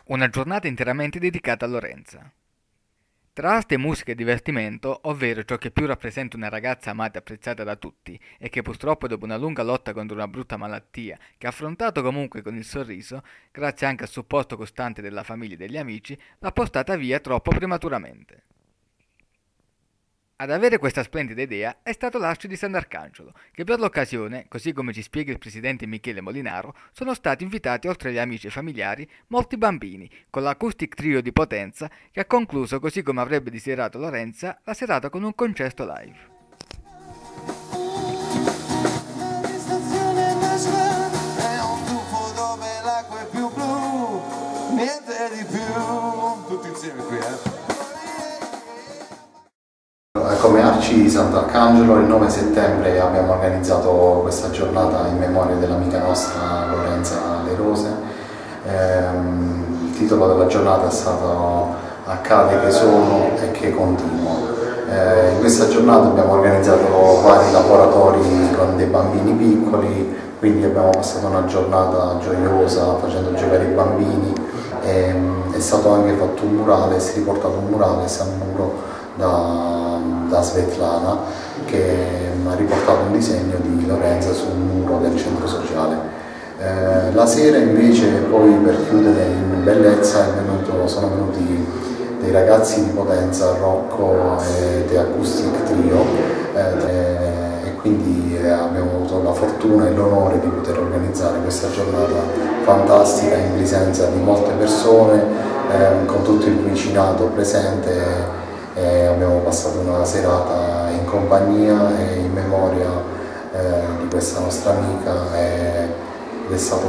Una giornata interamente dedicata a Lorenza. Tra arte, musica e divertimento, ovvero ciò che più rappresenta una ragazza amata e apprezzata da tutti, e che purtroppo dopo una lunga lotta contro una brutta malattia, che ha affrontato comunque con il sorriso, grazie anche al supporto costante della famiglia e degli amici, l'ha portata via troppo prematuramente. Ad avere questa splendida idea è stato l'Arci di Sant'Arcangelo, che per l'occasione, così come ci spiega il presidente Michele Molinaro, sono stati invitati oltre agli amici e familiari molti bambini, con l'acoustic trio di Potenza, che ha concluso, così come avrebbe desiderato Lorenza, la serata con un concerto live. Niente di più, tutti insieme qui, Come Arci di Sant'Arcangelo il 9 settembre abbiamo organizzato questa giornata in memoria dell'amica nostra Lorenza Le Rose. Il titolo della giornata è stato Accade che sono e che continuo. In questa giornata abbiamo organizzato vari laboratori con dei bambini piccoli, quindi abbiamo passato una giornata gioiosa facendo giocare i bambini. È stato anche fatto un murale, si è riportato un murale al muro da Svetlana, che ha riportato un disegno di Lorenza sul muro del centro sociale. La sera invece, poi per chiudere in bellezza, sono venuti dei ragazzi di Potenza, Rocco e The Acoustic Trio, e quindi abbiamo avuto la fortuna e l'onore di poter organizzare questa giornata fantastica in presenza di molte persone, con tutto il vicinato presente. Abbiamo passato una serata in compagnia e in memoria di questa nostra amica, ed è stata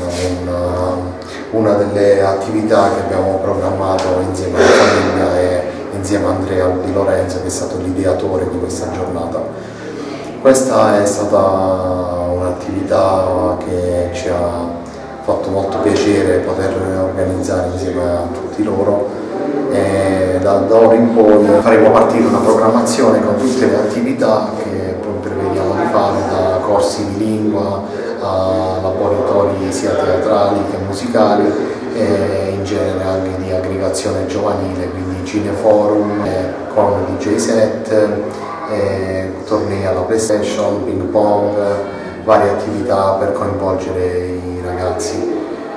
una delle attività che abbiamo programmato insieme alla famiglia e insieme a Andrea Di Lorenzo, che è stato l'ideatore di questa giornata. Questa è stata un'attività che ci ha fatto molto piacere poter organizzare insieme a tutti loro. E da ora in poi faremo partire una programmazione con tutte le attività che poi prevediamo di fare, da corsi di lingua a laboratori sia teatrali che musicali, e in genere anche di aggregazione giovanile, quindi cineforum con DJ set, tornei alla PlayStation, ping pong, varie attività per coinvolgere i ragazzi.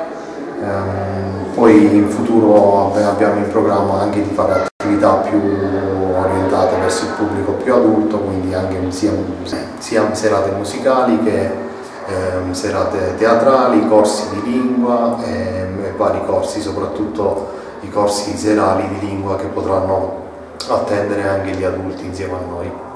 Poi in futuro abbiamo in programma anche di fare attività più orientate verso il pubblico più adulto, quindi anche sia serate musicali che serate teatrali, corsi di lingua e vari corsi, soprattutto i corsi serali di lingua che potranno attendere anche gli adulti insieme a noi.